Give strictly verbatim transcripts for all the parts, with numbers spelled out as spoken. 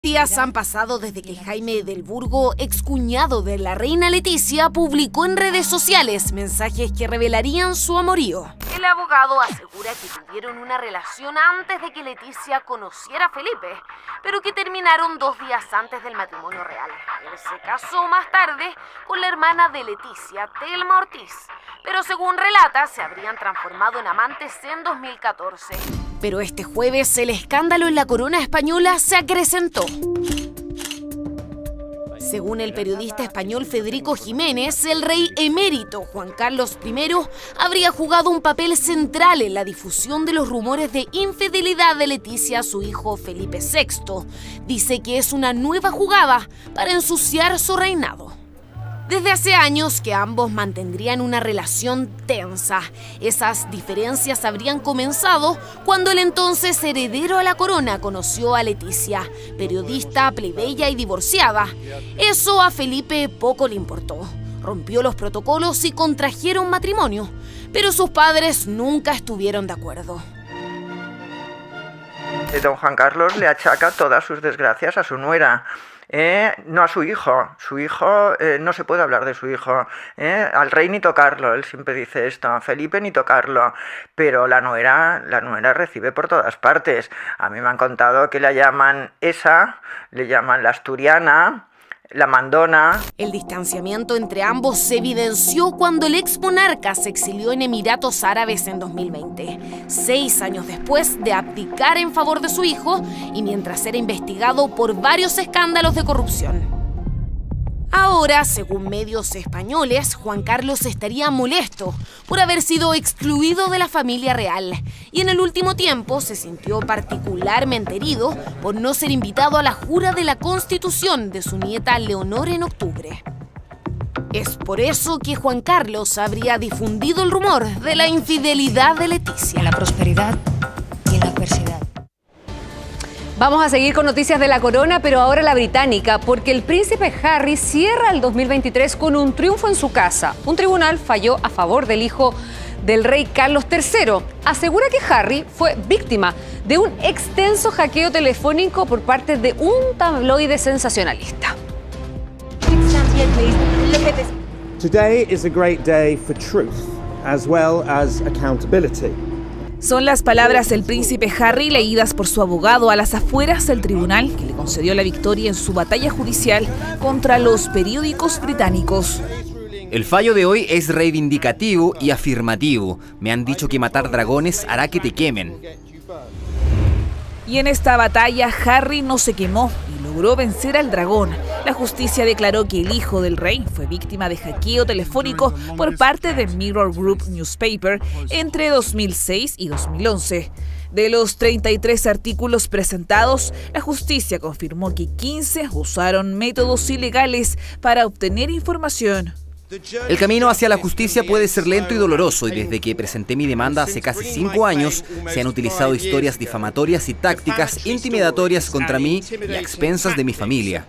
Días han pasado desde que Jaime del Burgo, excuñado de la reina Leticia, publicó en redes sociales mensajes que revelarían su amorío. El abogado asegura que tuvieron una relación antes de que Leticia conociera a Felipe, pero que terminaron dos días antes del matrimonio real. Él se casó más tarde con la hermana de Leticia, Telma Ortiz, pero según relata se habrían transformado en amantes en dos mil catorce. Pero este jueves el escándalo en la corona española se acrecentó. Según el periodista español Federico Jiménez, el rey emérito Juan Carlos primero habría jugado un papel central en la difusión de los rumores de infidelidad de Leticia a su hijo Felipe sexto. Dice que es una nueva jugada para ensuciar su reinado. Desde hace años que ambos mantendrían una relación tensa. Esas diferencias habrían comenzado cuando el entonces heredero a la corona conoció a Leticia, periodista, plebeya y divorciada. Eso a Felipe poco le importó. Rompió los protocolos y contrajeron matrimonio, pero sus padres nunca estuvieron de acuerdo. Don Juan Carlos le achaca todas sus desgracias a su nuera. Eh, no a su hijo, su hijo, eh, no se puede hablar de su hijo, eh, al rey ni tocarlo, él siempre dice esto, a Felipe ni tocarlo, pero la nuera, la nuera recibe por todas partes. A mí me han contado que la llaman esa, le llaman la asturiana, la mandona. El distanciamiento entre ambos se evidenció cuando el ex monarca se exilió en Emiratos Árabes en dos mil veinte, seis años después de abdicar en favor de su hijo y mientras era investigado por varios escándalos de corrupción. Ahora, según medios españoles, Juan Carlos estaría molesto por haber sido excluido de la familia real y en el último tiempo se sintió particularmente herido por no ser invitado a la jura de la Constitución de su nieta Leonor en octubre. Es por eso que Juan Carlos habría difundido el rumor de la infidelidad de Leticia. En la prosperidad y en la adversidad. Vamos a seguir con noticias de la corona, pero ahora la británica, porque el príncipe Harry cierra el dos mil veintitrés con un triunfo en su casa. Un tribunal falló a favor del hijo del rey Carlos tercero. Asegura que Harry fue víctima de un extenso hackeo telefónico por parte de un tabloide sensacionalista. Today is a great day for truth, as well as accountability. Son las palabras del príncipe Harry leídas por su abogado a las afueras del tribunal que le concedió la victoria en su batalla judicial contra los periódicos británicos. El fallo de hoy es reivindicativo y afirmativo. Me han dicho que matar dragones hará que te quemen. Y en esta batalla Harry no se quemó y logró vencer al dragón. La justicia declaró que el hijo del rey fue víctima de hackeo telefónico por parte de Mirror Group Newspaper entre dos mil seis y dos mil once. De los treinta y tres artículos presentados, la justicia confirmó que quince usaron métodos ilegales para obtener información. El camino hacia la justicia puede ser lento y doloroso, y desde que presenté mi demanda hace casi cinco años, se han utilizado historias difamatorias y tácticas intimidatorias contra mí y a expensas de mi familia.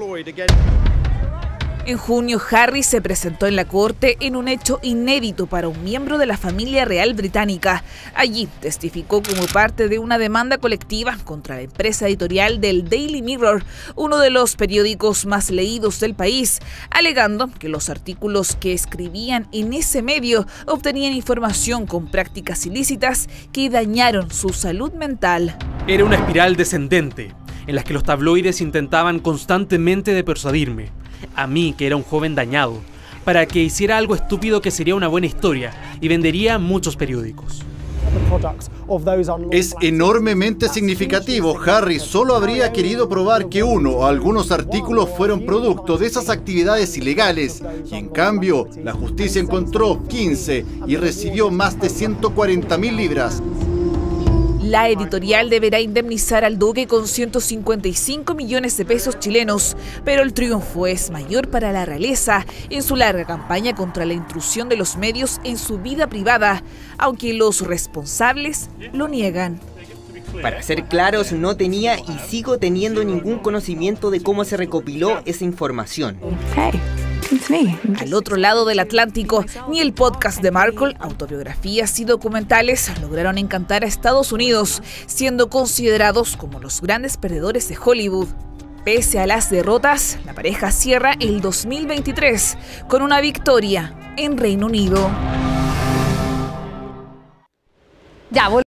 En junio, Harry se presentó en la corte en un hecho inédito para un miembro de la familia real británica. Allí testificó como parte de una demanda colectiva contra la empresa editorial del Daily Mirror, uno de los periódicos más leídos del país, alegando que los artículos que escribían en ese medio obtenían información con prácticas ilícitas que dañaron su salud mental. Era una espiral descendente, en la que los tabloides intentaban constantemente de persuadirme, a mí, que era un joven dañado, para que hiciera algo estúpido que sería una buena historia y vendería muchos periódicos. Es enormemente significativo. Harry solo habría querido probar que uno o algunos artículos fueron producto de esas actividades ilegales y en cambio la justicia encontró quince y recibió más de ciento cuarenta mil libras. La editorial deberá indemnizar al duque con ciento cincuenta y cinco millones de pesos chilenos, pero el triunfo es mayor para la realeza en su larga campaña contra la intrusión de los medios en su vida privada, aunque los responsables lo niegan. Para ser claros, no tenía y sigo teniendo ningún conocimiento de cómo se recopiló esa información. Hey. Al otro lado del Atlántico, ni el podcast de Markle, autobiografías y documentales lograron encantar a Estados Unidos, siendo considerados como los grandes perdedores de Hollywood. Pese a las derrotas, la pareja cierra el dos mil veintitrés con una victoria en Reino Unido. Ya,